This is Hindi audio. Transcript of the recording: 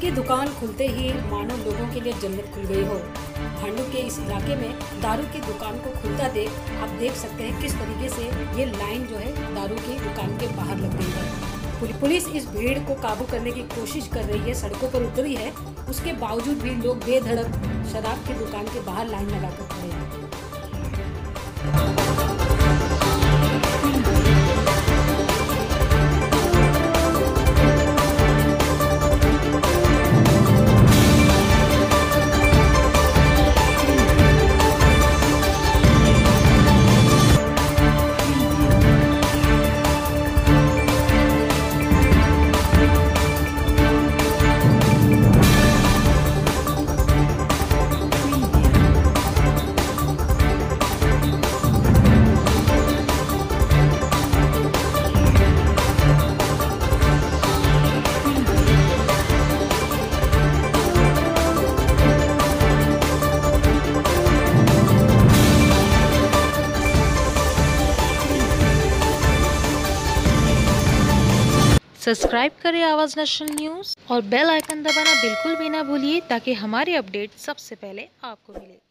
की दुकान खुलते ही मानो लोगों के लिए जन्नत खुल गई हो। भांडू के इस इलाके में दारू की दुकान को खुलता देख आप देख सकते हैं किस तरीके से ये लाइन जो है दारू की दुकान के बाहर लग गई है। पुलिस इस भीड़ को काबू करने की कोशिश कर रही है, सड़कों पर उतरी है। उसके बावजूद भी लोग बेधड़क शराब की दुकान के बाहर लाइन लगाकर खड़े हैं। सब्सक्राइब करें आवाज़ नेशनल न्यूज़ और बेल आइकन दबाना बिल्कुल भी ना भूलिए ताकि हमारी अपडेट सबसे पहले आपको मिले।